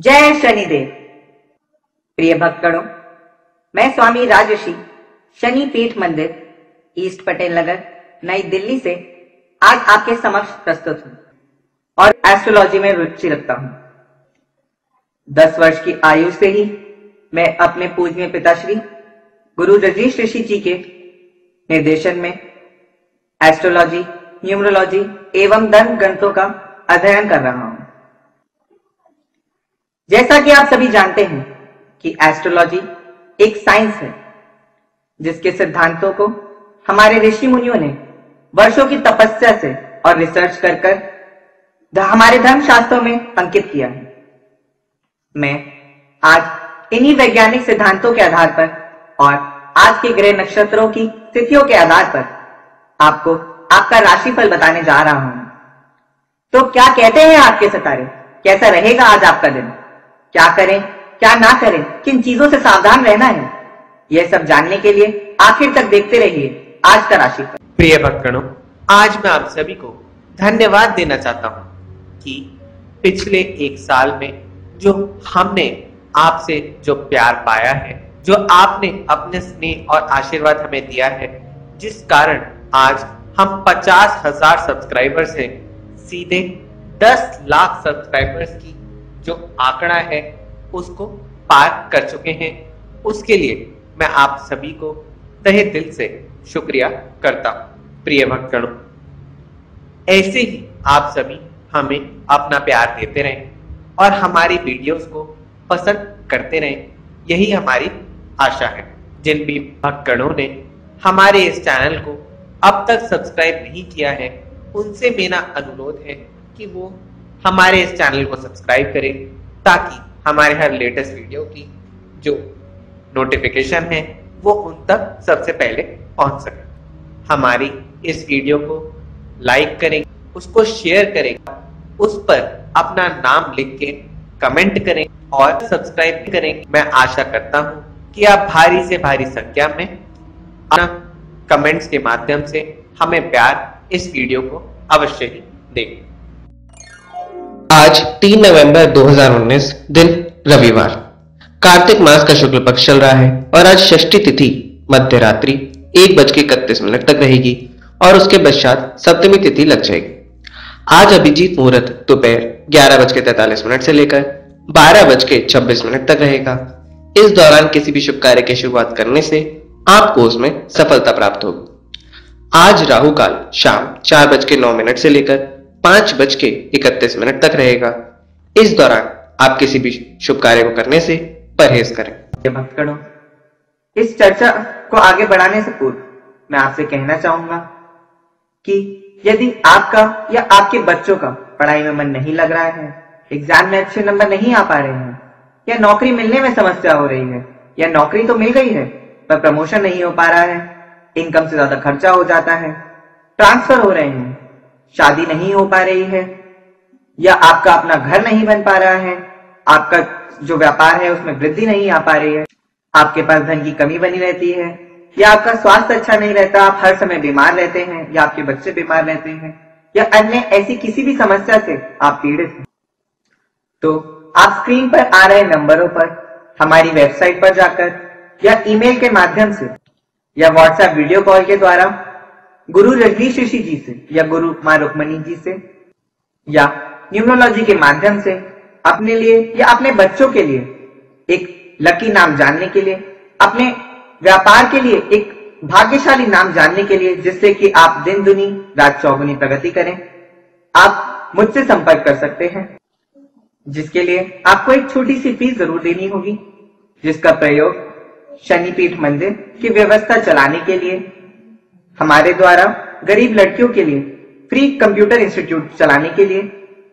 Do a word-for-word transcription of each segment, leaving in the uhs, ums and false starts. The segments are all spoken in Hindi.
जय शनिदेव। प्रिय भक्तगणों, मैं स्वामी राजर्षि शनि पीठ मंदिर ईस्ट पटेल नगर नई दिल्ली से आज आपके समक्ष प्रस्तुत हूं और एस्ट्रोलॉजी में रुचि रखता हूं। दस वर्ष की आयु से ही मैं अपने पूजनीय पिताश्री गुरु रजनीश ऋषि जी के निर्देशन में एस्ट्रोलॉजी, न्यूमरोलॉजी एवं धर्म ग्रंथों का अध्ययन कर रहा हूं। जैसा कि आप सभी जानते हैं कि एस्ट्रोलॉजी एक साइंस है जिसके सिद्धांतों को हमारे ऋषि मुनियों ने वर्षों की तपस्या से और रिसर्च कर कर हमारे धर्मशास्त्रों में अंकित किया है। मैं आज इन्हीं वैज्ञानिक सिद्धांतों के आधार पर और आज के ग्रह नक्षत्रों की तिथियों के आधार पर आपको आपका राशिफल बताने जा रहा हूं। तो क्या कहते हैं आपके सितारे, कैसा रहेगा आज आपका दिन, क्या करें क्या ना करें, किन चीजों से सावधान रहना है, यह सब जानने के लिए आखिर तक देखते रहिए आज का राशिफल। प्रिय भक्तगणों, आज मैं आप सभी को धन्यवाद देना चाहता हूं कि पिछले एक साल में जो हमने आपसे जो प्यार पाया है, जो आपने अपने स्नेह और आशीर्वाद हमें दिया है, जिस कारण आज हम पचास हजार सब्सक्राइबर्स हैं, सीधे दस लाख सब्सक्राइबर्स की जो आंकड़ा है उसको पार कर चुके हैं। उसके लिए मैं आप सभी को तहे दिल से शुक्रिया करता हूं। प्रिय भक्तगणों, ऐसे ही आप सभी हमें अपना प्यार देते रहें और हमारी वीडियोस को पसंद करते रहें, यही हमारी आशा है। जिन भी भक्तगणों ने हमारे इस चैनल को अब तक सब्सक्राइब नहीं किया है, उनसे मेरा अनुरोध है कि वो हमारे इस चैनल को सब्सक्राइब करें ताकि हमारे हर लेटेस्ट वीडियो की जो नोटिफिकेशन है वो उन तक सबसे पहले पहुंच सके। हमारी इस वीडियो को लाइक करें, उसको शेयर करें, उस पर अपना नाम लिख के कमेंट करें और सब्सक्राइब करें। मैं आशा करता हूं कि आप भारी से भारी संख्या में अपना कमेंट्स के माध्यम से हमें प्यार इस वीडियो को अवश्य ही दें। आज तीन नवंबर दो हज़ार उन्नीस, दिन रविवार, कार्तिक मास का शुक्ल पक्ष चल रहा है और आज षष्ठी तिथि मध्य रात्रि एक बज के इकतीस मिनट तक रहेगी और उसके पश्चात सप्तमी तिथि लग जाएगी। आज अभिजीत मुहूर्त दोपहर ग्यारह बज के तैतालीस मिनट से लेकर बारह बज के छब्बीस मिनट तक रहेगा। इस दौरान किसी भी शुभ कार्य की शुरुआत करने से आपको उसमें सफलता प्राप्त होगी। आज राहु काल शाम चार बज के नौ मिनट से लेकर पांच बज के इकतीस मिनट तक रहेगा। इस दौरान आप किसी भी शुभ कार्य को करने से परहेज करें। भक्तगणों, इस चर्चा को आगे बढ़ाने से पूर्व मैं आपसे कहना चाहूंगा कि यदि आपका या आपके बच्चों का पढ़ाई में मन नहीं लग रहा है, एग्जाम में अच्छे नंबर नहीं आ पा रहे हैं, या नौकरी मिलने में समस्या हो रही है, या नौकरी तो मिल गई है पर प्रमोशन नहीं हो पा रहा है, इनकम से ज्यादा खर्चा हो जाता है, ट्रांसफर हो रहे हैं, शादी नहीं हो पा रही है, या आपका अपना घर नहीं बन पा रहा है, आपका जो व्यापार है उसमें वृद्धि नहीं आ पा रही है, आपके पास धन की कमी बनी रहती है, या आपका स्वास्थ्य अच्छा नहीं रहता, आप हर समय बीमार रहते हैं, या आपके बच्चे बीमार रहते हैं, या अन्य ऐसी किसी भी समस्या से आप पीड़ित हैं, तो आप स्क्रीन पर आ रहे नंबरों पर हमारी वेबसाइट पर जाकर या ईमेल के माध्यम से या व्हाट्सएप वीडियो कॉल के द्वारा गुरु रजनीश ऋषि जी से या गुरु मां रुक्मणी जी से या न्यूमरोलॉजी के माध्यम से अपने लिए या अपने बच्चों के लिए एक लकी नाम जानने के लिए, अपने व्यापार के लिए एक भाग्यशाली नाम जानने के लिए, जिससे कि आप दिन दुनी रात चौगुनी प्रगति करें, आप मुझसे संपर्क कर सकते हैं। जिसके लिए आपको एक छोटी सी फीस जरूर देनी होगी, जिसका प्रयोग शनिपीठ मंदिर की व्यवस्था चलाने के लिए, हमारे द्वारा गरीब लड़कियों के लिए फ्री कंप्यूटर इंस्टीट्यूट चलाने के लिए,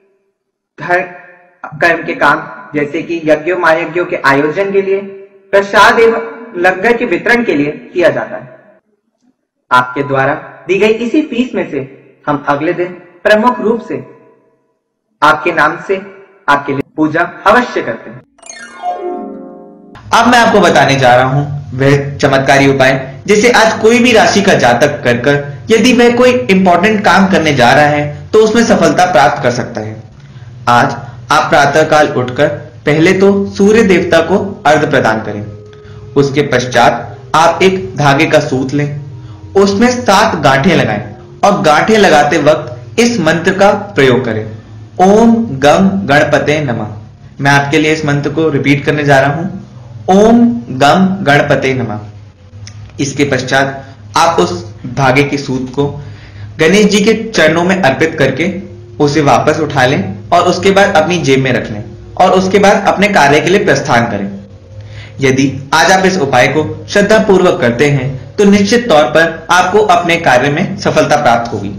घर कर्म के काम जैसे कि यज्ञों महायज्ञों के आयोजन के लिए, प्रसाद एवं लंगर के वितरण के लिए किया जाता है। आपके द्वारा दी गई इसी फीस में से हम अगले दिन प्रमुख रूप से आपके नाम से आपके लिए पूजा अवश्य करते हैं। अब मैं आपको बताने जा रहा हूं वह चमत्कारी उपाय जिसे आज कोई भी राशि का जातक कर कर यदि वह कोई इंपॉर्टेंट काम करने जा रहा है तो उसमें सफलता प्राप्त कर सकता है। आज आप प्रातःकाल उठकर पहले तो सूर्य देवता को अर्घ प्रदान करें। उसके पश्चात आप एक धागे का सूत लें, उसमें सात गांठें लगाएं और गांठें लगाते वक्त इस मंत्र का प्रयोग करें, ओम गम गणपते नमः। मैं आपके लिए इस मंत्र को रिपीट करने जा रहा हूं, ओम गम गणपते नमः। इसके पश्चात आप उस धागे के सूत को गणेश जी के चरणों में अर्पित करके उसे वापस उठा लें और उसके बाद अपनी जेब में रख लें और उसके बाद अपने कार्य के लिए प्रस्थान करें। यदि आज आप इस उपाय को श्रद्धा पूर्वक करते हैं तो निश्चित तौर पर आपको अपने कार्य में सफलता प्राप्त होगी।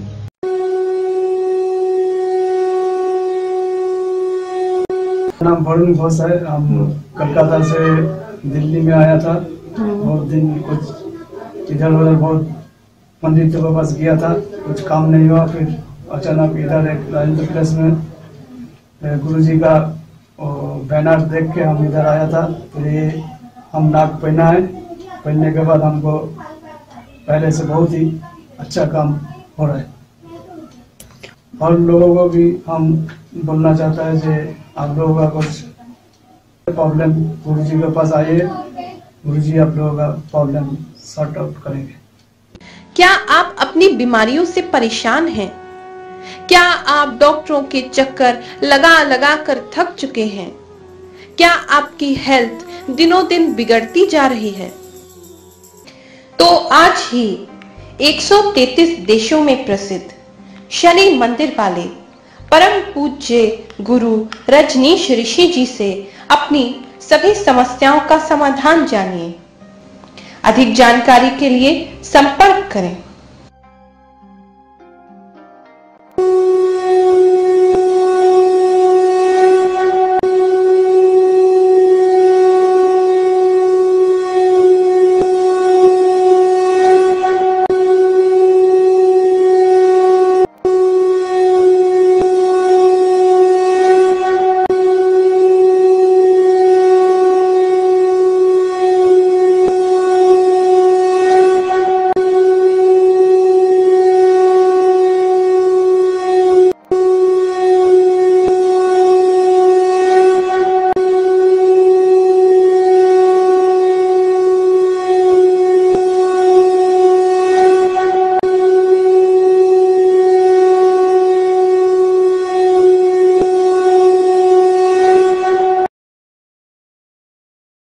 नाम वरुण घोष है। हम कलकत्ता से दिल्ली में आया था। बहुत दिन कुछ इधर उधर बहुत मंदिर के पास गया था, कुछ काम नहीं हुआ। फिर अचानक इधर एक राजेंद्र प्लेस में गुरुजी का बैनर देख के हम इधर आया था। फिर ये हम नाक पहना है, पहनने के बाद हमको पहले से बहुत ही अच्छा काम हो रहा है। और लोगों को भी हम बोलना चाहता है कि आप लोगों का कुछ प्रॉब्लम गुरुजी के पास आइए, गुरुजी आप लोगों का प्रॉब्लम सॉर्ट आउट करेंगे। क्या आप अपनी बीमारियों से परेशान हैं? क्या आप डॉक्टरों के चक्कर लगा लगा कर थक चुके हैं? क्या आपकी हेल्थ दिनों दिन बिगड़ती जा रही है? तो आज ही एक सौ तैंतीस देशों में प्रसिद्ध शनि मंदिर वाले परम पूज्य गुरु रजनीश ऋषि जी से अपनी सभी समस्याओं का समाधान जानिए। अधिक जानकारी के लिए संपर्क करें।